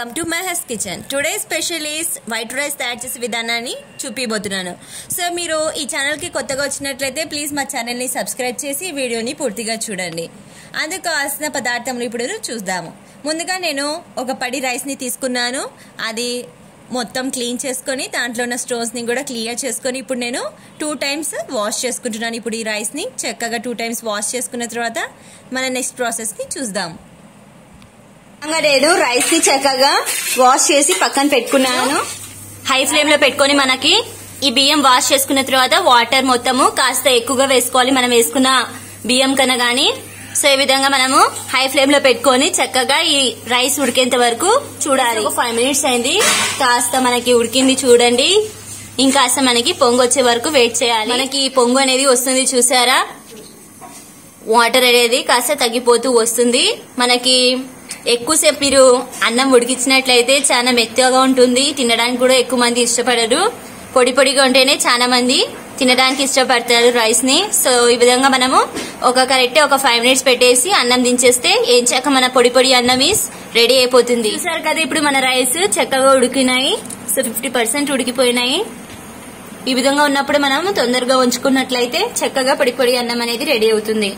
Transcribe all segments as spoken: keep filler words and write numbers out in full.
Welcome to మహస్ kitchen. Today special is white rice తయారు చేసే విధానాన్ని చూపిపోతున్నాను. సో మీరు ఈ ఛానల్కి కొత్తగా వచ్చినట్లయితే ప్లీజ్ మా ఛానల్ని సబ్స్క్రైబ్ చేసి ఈ వీడియోని పూర్తిగా చూడండి. అందుకు కావాల్సిన పదార్థములు ఇప్పుడు చూద్దాము. ముందుగా నేను ఒక పడి రైస్ని తీసుకున్నాను. అది మొత్తం క్లీన్ చేసుకొని దాంట్లో ఉన్న స్టోన్స్ని కూడా క్లియర్ చేసుకొని ఇప్పుడు నేను టూ టైమ్స్ వాష్ చేసుకుంటున్నాను. ఇప్పుడు ఈ రైస్ని చక్కగా టూ టైమ్స్ వాష్ చేసుకున్న తర్వాత మన నెక్స్ట్ ప్రాసెస్ని చూద్దాం. నేను రైస్ ని చక్కగా వాష్ చేసి పక్కన పెట్టుకున్నాను. హై ఫ్లేమ్ లో పెట్టుకొని మనకి ఈ బియ్యం వాష్ చేసుకున్న తర్వాత వాటర్ మొత్తము కాస్త ఎక్కువగా వేసుకోవాలి, మనం వేసుకున్న బియ్యం కన్నా గానీ. సో ఈ విధంగా మనము హై ఫ్లేమ్ లో పెట్టుకొని చక్కగా ఈ రైస్ ఉడికేంత వరకు చూడాలి. ఒక ఫైవ్ మినిట్స్ అయింది, కాస్త మనకి ఉడికింది చూడండి. ఇంకాస్త మనకి పొంగు వచ్చే వరకు వెయిట్ చేయాలి. మనకి పొంగు అనేది వస్తుంది చూసారా, వాటర్ అనేది కాస్త తగ్గిపోతూ వస్తుంది. మనకి ఎక్కువసేపు మీరు అన్నం ఉడికించినట్లయితే చాలా మెత్తగా ఉంటుంది, తినడానికి కూడా ఎక్కువ మంది ఇష్టపడరు. పొడి పొడిగా ఉంటేనే చాలా మంది తినడానికి ఇష్టపడతారు రైస్ ని. సో ఈ విధంగా మనము ఒక కరెక్ట్ ఒక ఫైవ్ మినిట్స్ పెట్టేసి అన్నం దించేస్తే ఏం చక్క మన పొడి పొడి అన్నం ఈస్ రెడీ అయిపోతుంది. చూసారు కదా, ఇప్పుడు మన రైస్ చక్కగా ఉడికినాయి. సో ఫిఫ్టీ పర్సెంట్ ఉడికిపోయినాయి. ఈ విధంగా ఉన్నప్పుడు మనం తొందరగా ఉంచుకున్నట్లయితే చక్కగా పొడి పొడి అన్నం అనేది రెడీ అవుతుంది.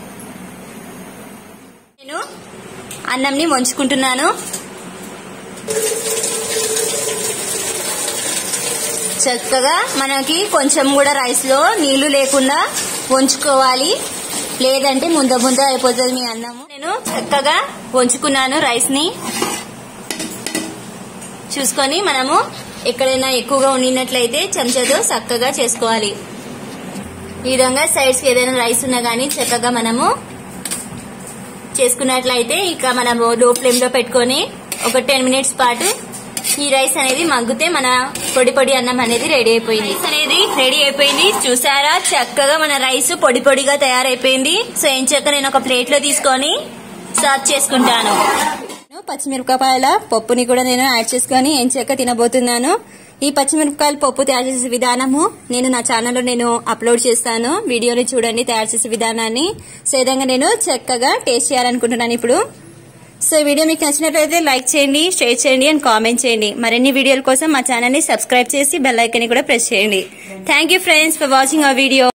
నేను అన్నంని వంచుకుంటున్నాను. చక్కగా మనకి కొంచెం కూడా రైస్ లో నీళ్లు లేకుండా వంచుకోవాలి, లేదంటే ముంద ముంద అయిపోతుంది మీ అన్నము. నేను చక్కగా వంచుకున్నాను రైస్ ని. చూసుకొని మనము ఎక్కడైనా ఎక్కువగా ఉండినట్లయితే చెంచాతో చక్కగా చేసుకోవాలి. ఈ విధంగా సైడ్స్ కి ఏదైనా రైస్ ఉన్నా గానీ చక్కగా మనము చేసుకున్నట్లయితే ఇక మనము లో ఫ్లేమ్ లో పెట్టుకొని ఒక టెన్ మినిట్స్ పాటు ఈ రైస్ అనేది మగ్గితే మన పొడి పొడి అన్నం అనేది రెడీ అయిపోయింది. రైస్ అనేది రెడీ అయిపోయింది చూసారా, చక్కగా మన రైస్ పొడి పొడిగా తయారైపోయింది. సో ఏం చక్క నేను ఒక ప్లేట్ లో తీసుకొని సర్వ్ చేసుకుంటాను. పచ్చిమిరపకాయల పప్పుని కూడా నేను యాడ్ చేసుకొని ఏం చక్క తినబోతున్నాను. ఈ పచ్చిమిరపకాయల పప్పు తయారు చేసే విధానము నేను నా ఛానల్లో నేను అప్లోడ్ చేస్తాను. వీడియోని చూడండి తయారు చేసే విధానాన్ని. సో విధంగా నేను చక్కగా టేస్ట్ చేయాలనుకుంటున్నాను ఇప్పుడు. సో ఈ వీడియో మీకు నచ్చినట్లయితే లైక్ చేయండి, షేర్ చేయండి అండ్ కామెంట్ చేయండి. మరిన్ని వీడియోల కోసం మా ఛానల్ ని సబ్స్క్రైబ్ చేసి బెల్ ఐకాన్ ని కూడా ప్రెస్ చేయండి. Thank you friends for watching our video.